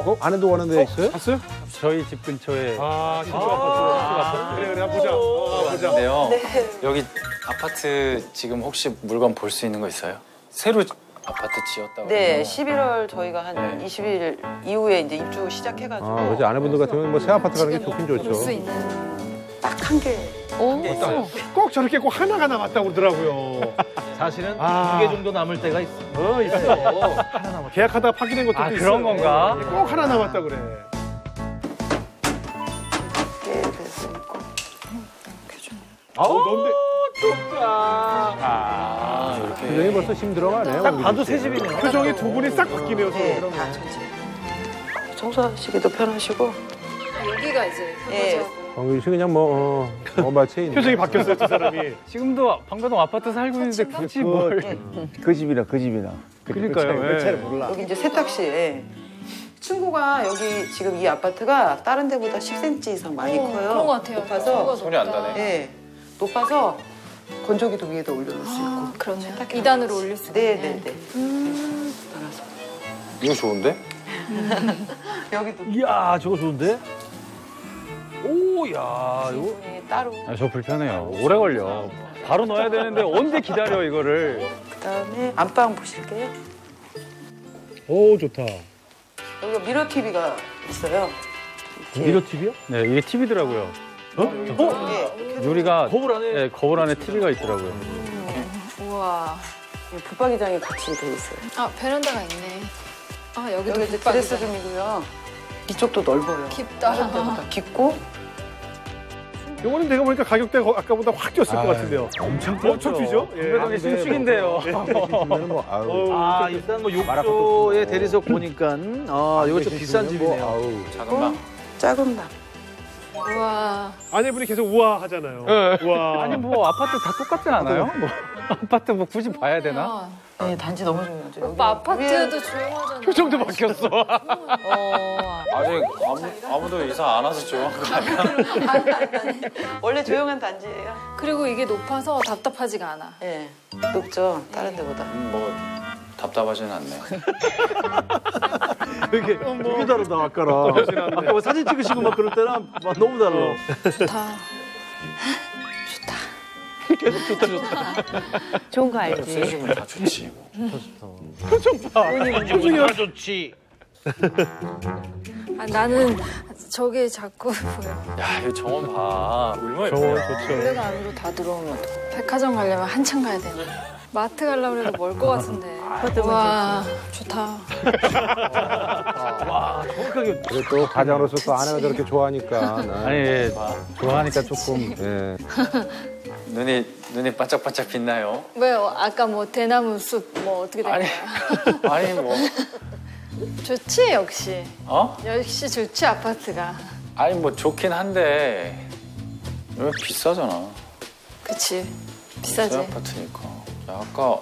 아내도 원하는 데 있어요? 봤어요? 저희 집 근처에 신축 아파트. 그래, 한번 보자. 보자. 근데요. 여기 아파트 지금 혹시 물건 볼 수 있는 거 있어요? 새로 아파트 지었다고. 네, 11월 저희가 한 20일 이후에 이제 입주 시작해가지고. 그렇지. 아내분들 같으면 뭐 새 아파트 가는 게 좋긴 좋죠. 볼 수 있는. 딱 한 개. 꼭 저렇게 꼭 하나가 남았다고 그러더라고요. 사실은 2개 정도 남을 때가 있어. 있어요. 계약하다가 파기된 것도 있어요. 그런 건가? 꼭 하나 남았다 그래. 네, 그래서 있고. 너인데. 이렇게. 표정이 벌써 힘들어가네. 딱 봐도 새 집이네요. 표정이 두 분이 싹 바뀌네요. 네, 서로. 다 전체. 청소하시기도 편하시고. 여기가 이제 예. 정규 씨 그냥 뭐 마치 있네. 표정이 바뀌었어요, 두 사람이. 지금도 방가동 아파트 살고 있는데 굳이 뭘. 그 집이나. 그러니까요. 잘 몰라. 여기 이제 세탁실. 친구가 여기 지금 이 아파트가 다른 데보다 10cm 이상 많이 커요. 그런 것 같아요. 높아서. 손이 안 닿네. 예. 높아서 건조기도 위에다 올려놓을 수 있고. 그러네요. 2단으로 올릴 수 있네. 네네네. 따라서. 이거 좋은데? 여기도 이야, 저거 좋은데? 오, 야, 이거. 분이 따로. 저 불편해요. 오래 걸려. 바로 넣어야 되는데 언제 기다려 이거를. 그다음에 안방 보실게요. 오, 좋다. 여기가 미러 TV가 있어요. 미러 TV요? 네, 이게 TV더라고요. 네. 유리가 거울 안에? 네, 거울 안에 TV가 있더라고요. 우와. 붙박이장이 같이 돼 있어요. 아, 베란다가 있네. 아, 여기도 여기 이제 붙박이장. 드레스룸이고요. 이쪽도 넓어요. 깊다. 다른 데보다 깊고. 요거는 내가 보니까 가격대가 아까보다 확 뛰었을 것 같은데요. 엄청 뛰죠? 예. 방가동이 신축인데요. 뭐, 아우. 아, 일단 뭐 욕조의 대리석 보니까 이거 좀 비싼 집이네요. 아우. 작은 방. 작은 방. 우와. 아내분이 계속 우아 하잖아요. 우아. 아니 뭐 아파트 다 똑같지 않아요? 뭐 아파트 뭐 굳이 봐야 되나? 네, 단지 너무 좋아요. 오빠 아파트도 조용하잖아. 표정도 바뀌었어. 아직 아무도 이사 안 와서 조용한 거 아니야? 원래 조용한 단지예요. 그리고 이게 높아서 답답하지가 않아. 네, 높죠. 다른 데보다. 뭐 답답하지는 않네. 되게 다르다, 아까랑. 아까 뭐 사진 찍으시고 막 그럴 때랑 막 너무 달라. 좋다. 좋은 거 새 알지? 집은 다 좋지. 기분이 좋지. 아, 나는 저게 자꾸 보여. 야, 이 정원 봐. 얼마나 정원 예쁘냐. 좋죠. 원래가 안으로 다 들어오면 어떡해. 백화점 가려면 한참 가야 되네. 마트 가려고 해도 멀 것 같은데. 와, 좋다. 와, 정확하게. 그래 또 가장으로서 또 아내가 저렇게 좋아하니까. 아니 예, 좋아하니까 조금. 예. 눈이 반짝반짝 빛나요. 왜요? 아까 뭐 대나무 숲 뭐 어떻게 된 아니, 거야? 아니 뭐. 좋지 역시. 어? 역시 좋지 아파트가. 아니 뭐 좋긴 한데 왜 비싸잖아. 그치. 비싸지. 새 아파트니까. 야, 아까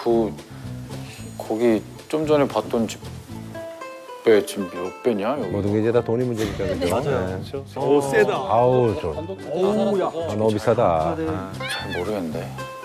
거기 좀 전에 봤던 집배 지금 몇 배냐 여기? 모든 게 이제 다 돈이 문제니까 그죠? 맞아요. 네. 오, 세다. 아우 좀. 오우, 야. 너무 비싸다. 아. 잘 모르겠는데.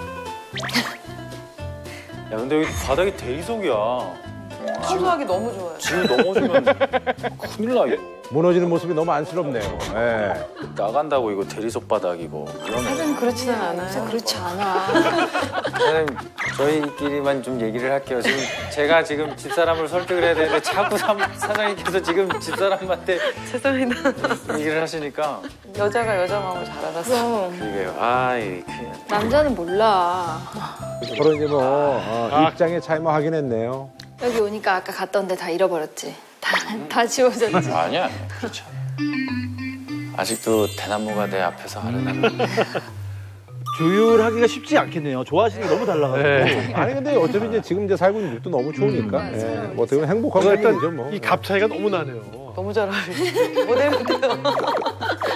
야 근데 여기 바닥이 대리석이야. 청소하기 너무 좋아요. 지금 넘어지면 큰일 나 이거. 무너지는 모습이 너무 안쓰럽네요. 예. 나간다고 이거 대리석 바닥 이거. 사실은 그렇지는 진짜 않아요. 그렇지 않아. 사장님 저희끼리만 좀 얘기를 할게요. 지금 제가 지금 집사람을 설득을 해야 되는데 자꾸 사장님께서 지금 집사람한테 세상에나. 얘기를 하시니까 여자가 여자 마음을 잘 알았어. 그럼 그러게요. 아 이게 큰일 났다. 남자는 몰라. 서로 이제 뭐 입장의 차이만 확인했네요. 여기 오니까 아까 갔던 데 다 잃어버렸지. 다 지워졌지. 아니야 그렇지 않아. 아직도 대나무가 내 앞에서 아른아른. 조율하기가 쉽지 않겠네요. 좋아하시는 게 너무 달라가지고. 아니 근데 어차피 이제 지금 이제 살고 있는 집도 너무 좋으니까. 예. 뭐 어떻게 보면 행복한 일단 거죠 뭐. 이 값 차이가 너무 나네요. 너무 잘 알아요. 모델 같아요.